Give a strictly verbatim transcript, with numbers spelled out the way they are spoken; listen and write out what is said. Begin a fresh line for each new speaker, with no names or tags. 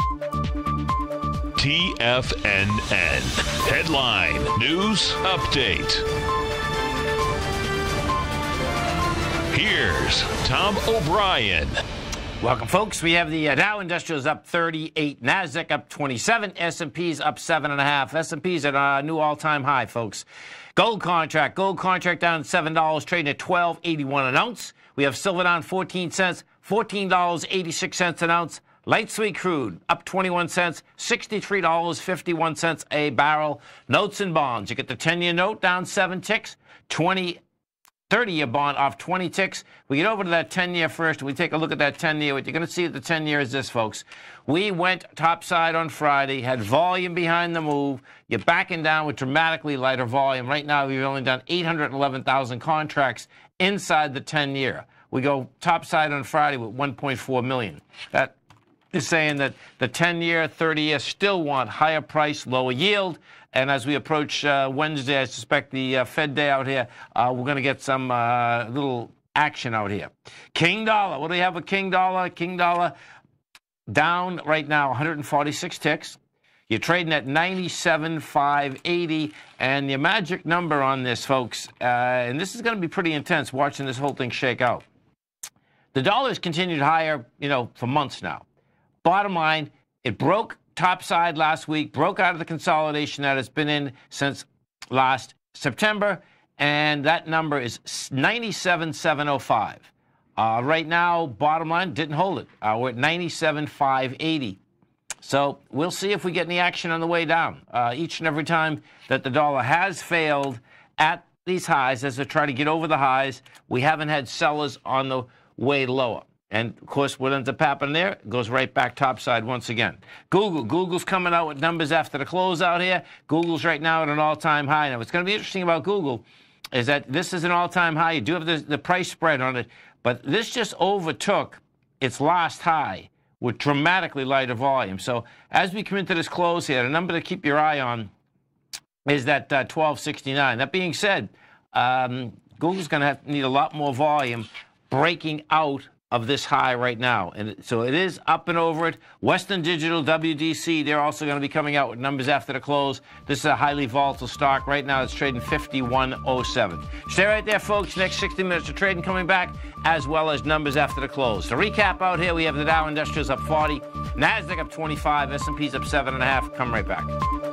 T F N N. Headline News Update. Here's Tom O'Brien.
Welcome, folks. We have the uh, Dow Industrials up thirty-eight, NASDAQ up twenty-seven, S and P's up seven point five. S and P's at a new all-time high, folks. Gold contract. Gold contract down seven dollars, trading at twelve eighty-one an ounce. We have silver down fourteen cents, fourteen dollars and eighty-six cents an ounce. Light sweet crude up twenty-one cents, sixty-three dollars and fifty-one cents a barrel. Notes and bonds. You get the ten-year note down seven ticks, twenty, thirty-year bond off twenty ticks. We get over to that ten-year first. We take a look at that ten-year. What you're going to see at the ten-year is this, folks. We went topside on Friday, had volume behind the move. You're backing down with dramatically lighter volume. Right now, we've only done eight hundred eleven thousand contracts inside the ten-year. We go topside on Friday with one point four million. That is saying that the ten-year, thirty-year still want higher price, lower yield. And as we approach uh, Wednesday, I suspect the uh, Fed day out here, uh, we're going to get some uh, little action out here. King dollar. What do we have with King dollar? King dollar down right now, one hundred forty-six ticks. You're trading at ninety-seven five eighty. And your magic number on this, folks, uh, and this is going to be pretty intense watching this whole thing shake out. The dollar's continued higher, you know, for months now. Bottom line, it broke topside last week, broke out of the consolidation that it's been in since last September, and that number is ninety-seven seven oh five. Uh, right now, bottom line, didn't hold it. Uh, we're at ninety-seven five eighty. So we'll see if we get any action on the way down. Uh, each and every time that the dollar has failed at these highs, as they try to get over the highs, we haven't had sellers on the way lower. And, of course, what ends up happening there it goes right back topside once again. Google. Google's coming out with numbers after the close out here. Google's right now at an all-time high. Now, what's going to be interesting about Google is that this is an all-time high. You do have the, the price spread on it, but this just overtook its last high with dramatically lighter volume. So as we come into this close here, the number to keep your eye on is that uh, twelve sixty-nine. That being said, um, Google's going to have need a lot more volume breaking out of this high right now. And so it is up and over it. Western Digital, W D C, they're also going to be coming out with numbers after the close. This is a highly volatile stock. Right now it's trading fifty-one oh seven. Stay right there, folks. Next sixty minutes of trading coming back, as well as numbers after the close. To recap out here, we have the Dow Industrials up forty, NASDAQ up twenty-five, S and P's up seven point five. Come right back.